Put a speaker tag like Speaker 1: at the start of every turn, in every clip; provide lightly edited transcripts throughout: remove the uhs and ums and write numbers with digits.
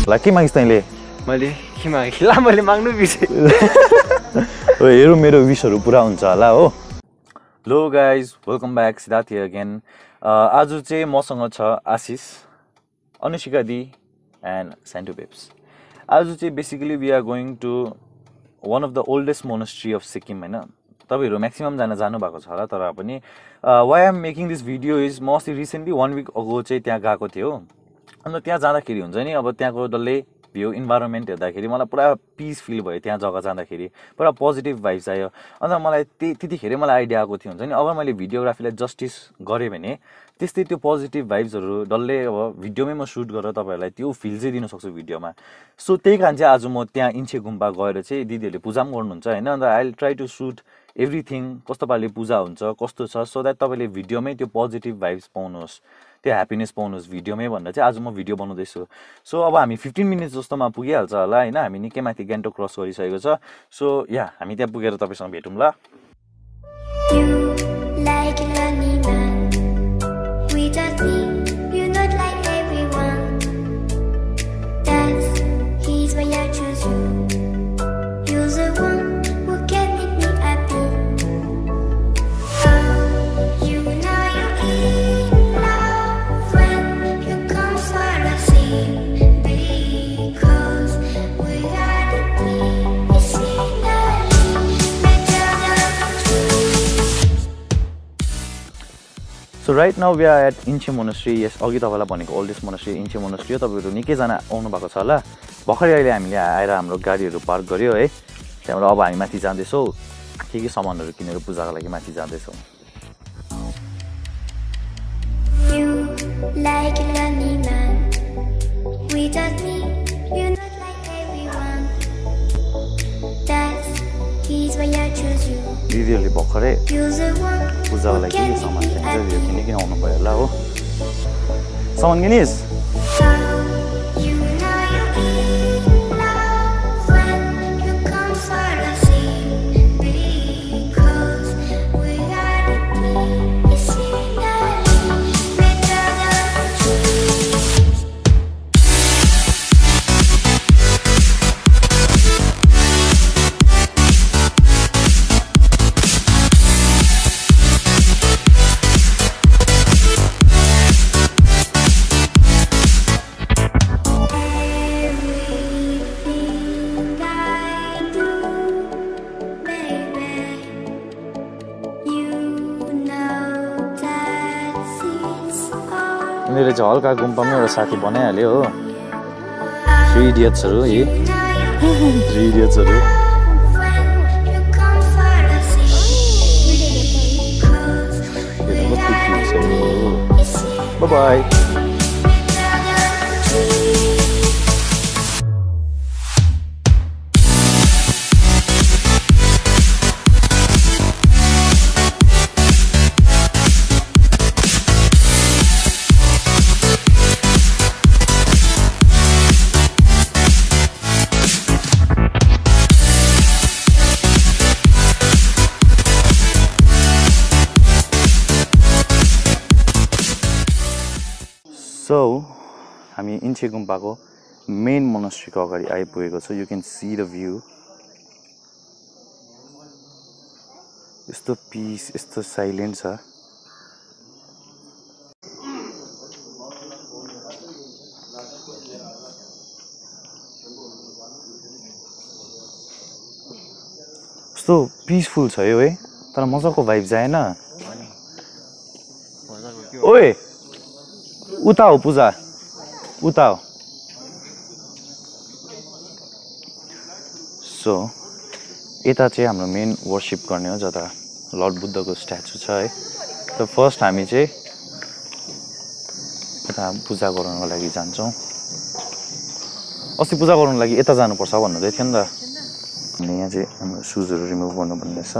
Speaker 1: के मागिस् तैँले
Speaker 2: मैले के मागेँ ला मैले माग्नु बिर्सेँ
Speaker 1: हेरौँ मेरो विशहरू पुरा हुन्छ होला hello guys welcome back Siddharth here again आज चाहिँ मसँग छ आशिष अनुशिका दी एन्ड सेन्टु बेब्स आज चाहिँ basically we are going to one of the oldest monastery of Sikkim होइन तपाईँहरू म्याक्सिमम जानु भएको छ होला तर पनि why am making this video is म अस्ति रिसेन्टली 1 विक अगो चाहिँ त्यहाँ गएको थियो अन्त त्यहाँ जाँदाखेरि हुन्छ नि अब त्यहाँको डल्लै भ्यू इन्भाइरोमेन्ट हेर्दाखेरि मलाई पुरा पिस फिल भयो त्यहाँ जग्गा जाँदाखेरि पुरा पोजिटिभ भाइब्स आयो अन्त मलाई त्यतिखेरै मलाई आइडिया आएको थियो हुन्छ नि अगर मैले भिडियोग्राफीलाई जस्टिस गरेँ भने त्यस्तै त्यो पोजिटिभ भाइब्सहरू डल्लै अब भिडियोमै म सुट गरेर तपाईँहरूलाई त्यो फिल चाहिँ दिन सक्छु भिडियोमा सो त्यही कारण चाहिँ आज म त्यहाँ इन्चे गुम्पा गएर चाहिँ दिदीहरूले पूजा पनि गर्नुहुन्छ होइन अन्त I will try to shoot everything कस्तो पाराले पूजा हुन्छ कस्तो छ सो द्याट तपाईँले भिडियोमै त्यो पोजिटिभ भाइब्स पाउनुहोस् त्यो ह्याप्पिनेस पाउनुहोस् भिडियोमै भनेर चाहिँ आज म भिडियो बनाउँदैछु सो अब हामी 15 मिनट जस्तोमा पुगिहाल्छ होला होइन हामी निकै माथि गान्तोक क्रस गरिसकेको छ सो या हामी त्यहाँ पुगेर तपाईँसँग भेटौँ ल So right now we are at Enchey Monastery. Yes, अघि तपाईलाई भनेको ओल्डेस्ट मोनास्ट्री Enchey Monastery हो तपाईहरु निकैजना आउनु भएको छ होला भर्खरै अहिले हामीले आएर हाम्रो गाडीहरु पार्क गर्यो है त्यहाँबाट अब हामी माथि जाँदैछौं के सामानहरु किनेर पूजाको लागि माथि जाँदैछौं दिदीहरूले भर्खरै पूजाको लागि के सामान किन्छ यो किन आउनु पर्यो होला हो सामान किनिस् मेरो चाहिँ हल्का गुम्पामा एउटा साथी बनाइहाल्यो हो 3 इडियट्सहरु है 3 इडियट्सहरु बाइ बाइ So, हामी इन्चे गुम्पाको मेन मोनास्ट्रीको अगाडि आइपुगेको छ you can see the view यस्तो पिस यस्तो साइलेन्ट छ यस्तो पिसफुल छ यो है तर मजाको भाइब्स आएन ओए उता हो पूजा उता हो सो यता चाहिँ हाम्रो मेन वर्शिप गर्ने हो जता लर्ड बुद्धको स्ट्याचु छ है त फर्स्ट हामी चाहिँ यता पूजा गर्नको लागि जान्छौँ अस्ति पूजा गर्नको लागि यता जानुपर्छ भन्नुहुँदै थियो नि त अनि यहाँ चाहिँ हाम्रो सुजहरू रिमुभ गर्नु भन्दैछ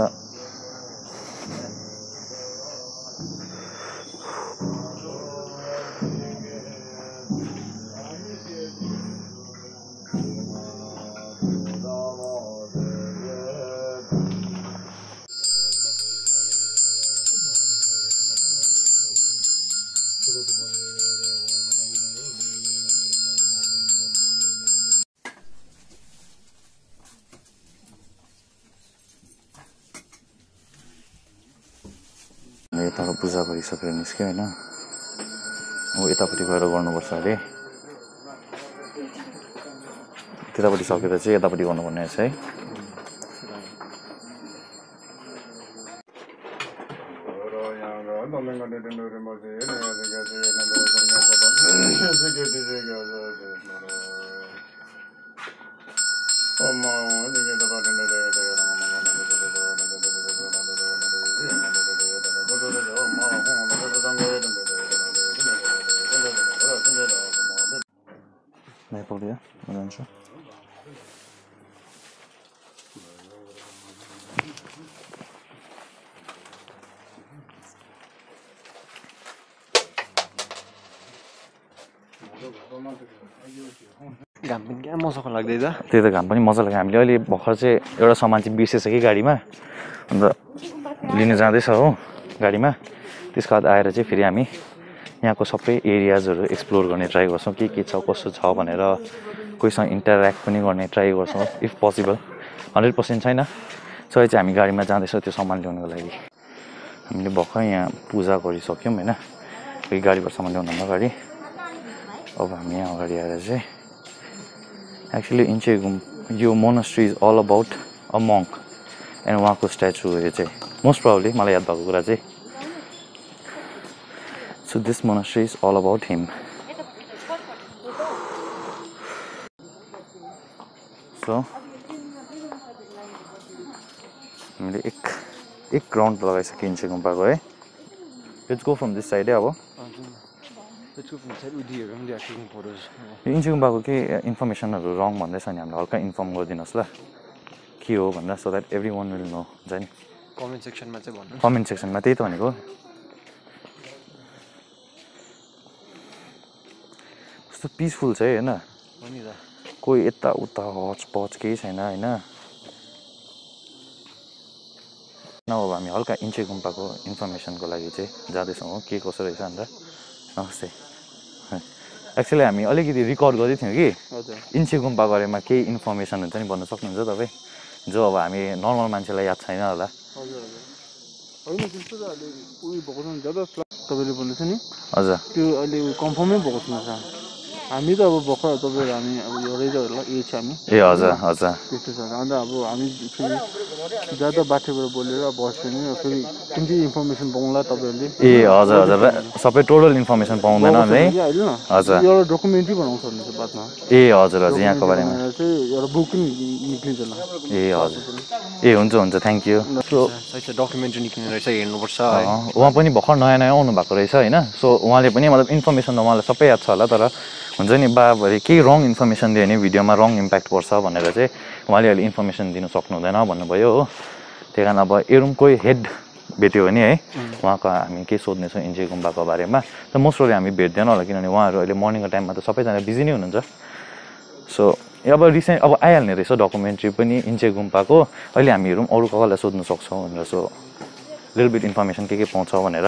Speaker 1: यताको पूजा गरिसकेर निस्क्यो होइन हो यतापट्टि गएर गर्नुपर्छ अरे त्यतापट्टि सकेर चाहिँ यतापट्टि गर्नुपर्ने रहेछ है Naipolya, Maenam.
Speaker 2: घाम पनि क्या मजाको लाग्दैछ
Speaker 1: त्यही त घाम पनि मजा लाग्यो हामीले अहिले भर्खर चाहिँ एउटा सामान चाहिँ बिर्सेछ कि गाडीमा अन्त लिन जाँदैछ हो गाडीमा त्यसको बाद आएर चाहिँ फेरि हामी यहाँको सबै एरियाजहरू एक्सप्लोर गर्ने ट्राई गर्छौँ के छ कसो छ भनेर कोहीसँग इन्टरेक्ट पनि गर्ने ट्राई गर्छौँ इफ पोसिबल 100% छैन सो चाहिँ हामी गाडीमा जाँदैछौँ त्यो सामान ल्याउनुको लागि हामीले भर्खर यहाँ पूजा गरिसक्यौँ होइन फेरि गाडीबाट सामान ल्याउनु अगाडि अब हामी यहाँ अगाडि आएर चाहिँ एक्चुअली इन्चे यो monastery is all about a monk and उहाँको स्ट्याचु यो चाहिँ मोस्ट प्रब्ली मलाई याद भएको कुरा चाहिँ So this monastery is all about him. So हामीले एक राउन्ड लगाइसक्यो इन्चे गुम्पाको है let's go from this side है अब यो इन्चे गुम्पाको के इन्फर्मेसनहरू रङ भन्दैछ नि हामीलाई हल्का इन्फर्म गरिदिनुहोस् ल के हो भनेर so that everyone will know हुन्छ नि
Speaker 2: कमेन्ट सेक्सनमा चाहिँ भन्नु
Speaker 1: कमेन्ट सेक्सनमा त्यही त भनेको कस्तो पिसफुल छ है होइन कोही यता उता हच पच केही छैन होइन अब हामी हल्का इन्चे गुम्पाको इन्फर्मेसनको लागि चाहिँ जाँदैछौँ के कसो रहेछ अन्त नमस्ते एक्चुअली हामी अलिकति रिकर्ड गर्दै थियौँ कि इन्चे गुम्पाको बारेमा केही इन्फर्मेसन हुन्छ नि भन्नु सक्नुहुन्छ तपाईँ जो अब हामी नर्मल मान्छेलाई याद छैन होला
Speaker 3: तपाईँले भन्दैछ नि
Speaker 1: हजुर
Speaker 3: त्यो अहिले कन्फर्मै भएको छैन हामी त अब भर्खर तपाईँहरू हामी अब एउटै होला एज हामी
Speaker 1: ए हजुर हजुर
Speaker 3: त्यस्तो छ अन्त अब हामी फेरि ज्यादा बाटोबाट बोलेर बस्यो नि फेरि कुन चाहिँ इन्फर्मेसन पाउँला तपाईँहरूले
Speaker 1: ए हजुर हजुर सबै टोटल इन्फर्मेसन पाउँदैन है हजुर
Speaker 3: एउटा डकुमेन्टै बनाउँछ भने बादमा
Speaker 1: ए हजुर हजुर यहाँको बारेमा
Speaker 3: चाहिँ एउटा बुक पनि निक्लिन्छ होला
Speaker 1: ए हजुर ए हुन्छ हुन्छ थ्याङ्क यू
Speaker 2: डकुमेन्ट्री निक्लिने रहेछ हेर्नुपर्छ
Speaker 1: उहाँ पनि भर्खर नयाँ नयाँ आउनु भएको रहेछ होइन सो उहाँले पनि मतलब इन्फर्मेसन त उहाँलाई सबै याद छ होला तर हुन्छ नि बाबुले केही रङ इन्फर्मेसन दियो भने भिडियोमा रङ इम्प्याक्ट पर्छ भनेर चाहिँ उहाँले अहिले इन्फर्मेसन दिनु सक्नु हुँदैन भन्नुभयो हो त्यही कारण अब एरुमकै हेड भेट्यो भने है उहाँको हामी के सोध्नेछौँ इन्चे गुम्बाको बारेमा त मोस्ट प्रोबब्ली हामी भेट्दैन होला किनभने उहाँहरू अहिले मर्निङको टाइममा त सबैजना बिजी नै हुनुहुन्छ सो अब रिसेन्ट अब आइहाल्ने रहेछ डकुमेन्ट्री पनि इन्चे गुम्पाको अहिले हामी हेरौँ अरू कसैलाई सोध्नु सक्छौँ भनेर सो लिटल बिट इन्फर्मेसन के पाउँछ भनेर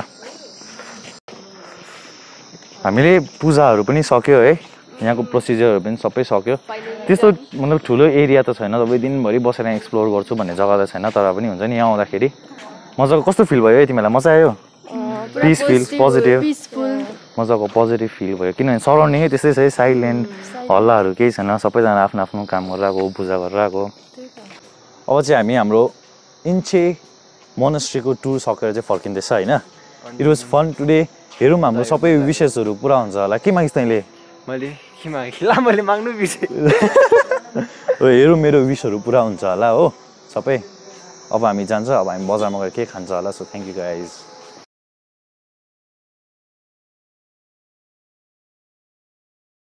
Speaker 1: हामीले पूजाहरू पनि सक्यो है यहाँको प्रोसिजरहरू पनि सबै सक्यो त्यस्तो मतलब ठुलो एरिया त छैन तपाईँ दिनभरि बसेर एक्सप्लोर गर्छु भन्ने जग्गा त छैन तर पनि हुन्छ नि यहाँ आउँदाखेरि मजाको कस्तो फिल भयो है तिमीलाई मजा आयो पिस फिल पोजिटिभ मजाको पोजिटिभ फिल भयो किनभने सराउन्डिङै त्यस्तै छ है साइलेन्ट हल्लाहरू केही छैन सबैजना आफ्नो आफ्नो काम गरिरहेको पूजा गरिरहेको अब चाहिँ हामी हाम्रो इन्चे मोनास्ट्रीको टुर सकेर चाहिँ फर्किँदैछ होइन इट वाज फन टुडे हेरौँ हाम्रो सबै विशेषहरू पुरा हुन्छ होला के मागिस् तैँले
Speaker 2: मैले के मागेँ मैले माग्नु बिर्सेँ
Speaker 1: हेरौँ मेरो विशहरू पुरा हुन्छ होला हो सबै अब हामी जान्छ अब हामी बजारमा गएर के खान्छ होला सो थ्याङ्क यू गाइज